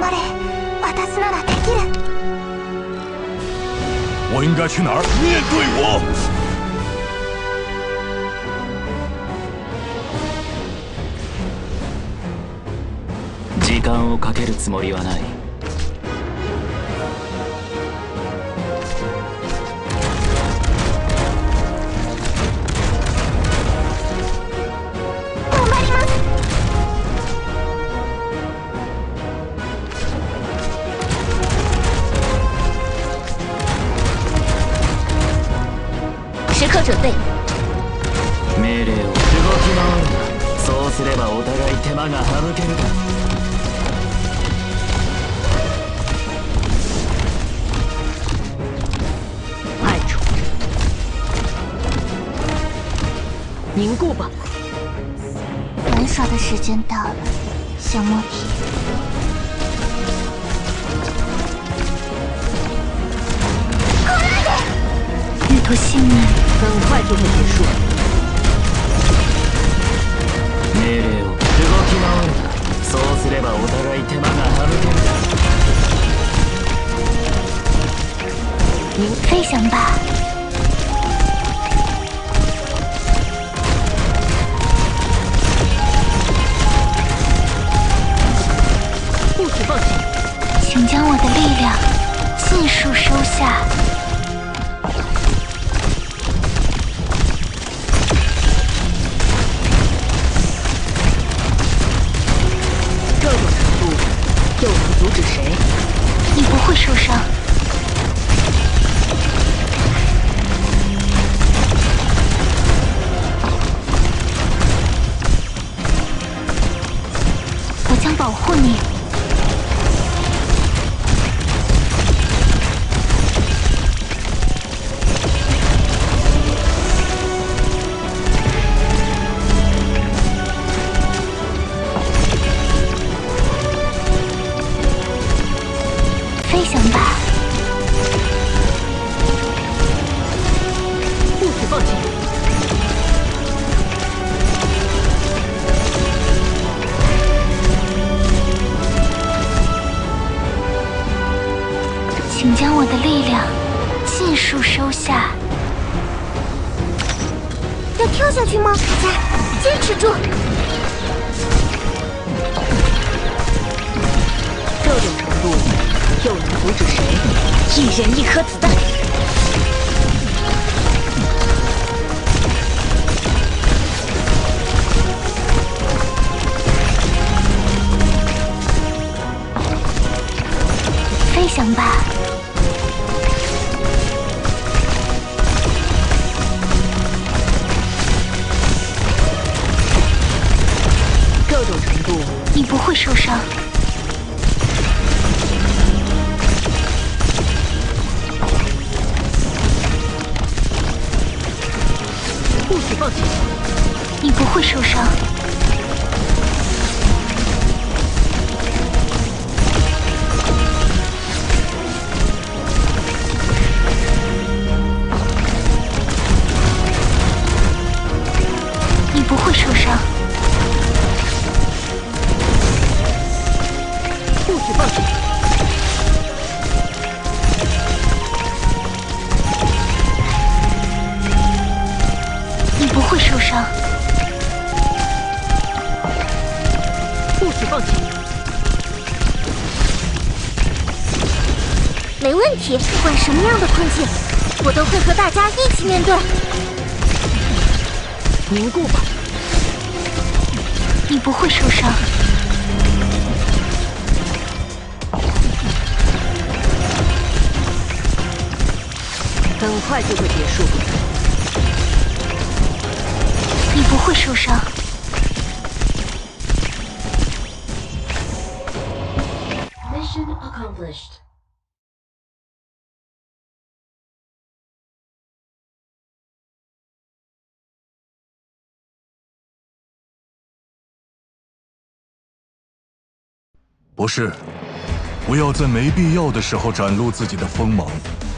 張れ。私ならできる。 我应该去哪儿？面对我！ 時間をかけるつもりはない。 頑張ります。时刻准备。 命令を動き回るな。そうすればお互い手間が省けるだろう。 凝固吧。 玩耍的时间到了，小莫提。日头幸运， 很快就会结束。 命令を動き回るな。そうすればお互い手間が省けるだろう。 飞翔吧。 放弃， 请将我的力量尽数收下。 这种程度又能阻止谁？ 你不会受伤。我将保护你。飞翔吧！ 不许放弃！ 请将我的力量尽数收下。要跳下去吗？来，坚持住！ 这种程度又能阻止谁？一人一颗子弹。 飞翔吧！ 这种程度， 你不会受伤。 不许放弃！ 你不会受伤。你不会受伤。 不许放弃！ 你不会受伤。 不许放弃！ 没问题，不管什么样的困境，我都会和大家一起面对。 凝固吧！ 你不会受伤。 很快就会结束。 你不会受伤。 Mission accomplished. 不是，不要在没必要的时候展露自己的锋芒。